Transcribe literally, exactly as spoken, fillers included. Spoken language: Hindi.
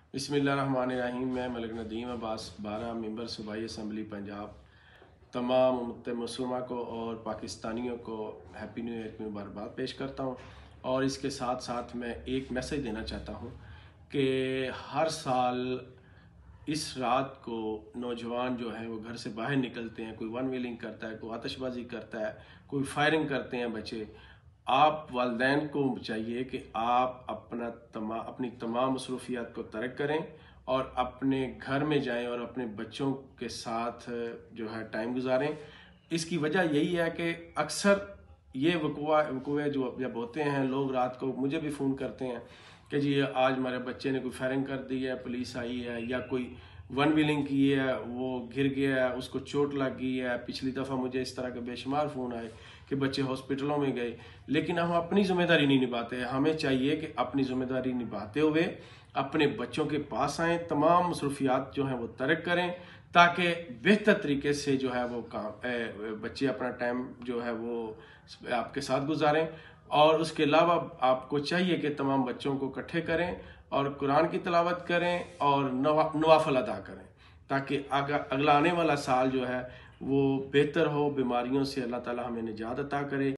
बिस्मिल्लाहिर्रहमानिर्रहीम। मैं मलिक नदीम अब्बास बारह मेंबर सूबाई असम्बली पंजाब तमाम उम्मत मुसलमा को और पाकिस्तानियों को हैप्पी न्यू ईयर की मुबारकबाद पेश करता हूँ। और इसके साथ साथ मैं एक मैसेज देना चाहता हूँ कि हर साल इस रात को नौजवान जो हैं वो घर से बाहर निकलते हैं, कोई वन व्हीलिंग करता है, कोई आतिशबाजी करता है, कोई फायरिंग करते हैं बच्चे। आप वालदैन को चाहिए कि आप अपना तमा अपनी तमाम मसरूफियात को तर्क करें और अपने घर में जाएं और अपने बच्चों के साथ जो है टाइम गुजारें। इसकी वजह यही है कि अक्सर ये वकुआ वकुए जो जब होते हैं, लोग रात को मुझे भी फ़ोन करते हैं कि जी आज हमारे बच्चे ने कोई फायरिंग कर दी है, पुलिस आई है, या कोई वन व्हीलिंग की है, वो गिर गया है, उसको चोट लग गई है। पिछली दफ़ा मुझे इस तरह के बेशुमार फ़ोन आए कि बच्चे हॉस्पिटलों में गए, लेकिन हम अपनी जिम्मेदारी नहीं निभाते। हमें चाहिए कि अपनी जिम्मेदारी निभाते हुए अपने बच्चों के पास आएँ, तमाम मसरूफियात जो हैं वो तर्क करें, ताकि बेहतर तरीके से जो है वो काम बच्चे अपना टाइम जो है वो आपके साथ गुजारें। और उसके अलावा आपको चाहिए कि तमाम बच्चों को इकट्ठे करें और कुरान की तिलावत करें और नवाफिल अदा करें, ताकि अगला आने वाला साल जो है वो बेहतर हो, बीमारियों से अल्लाह ताला हमें निजात अता करे।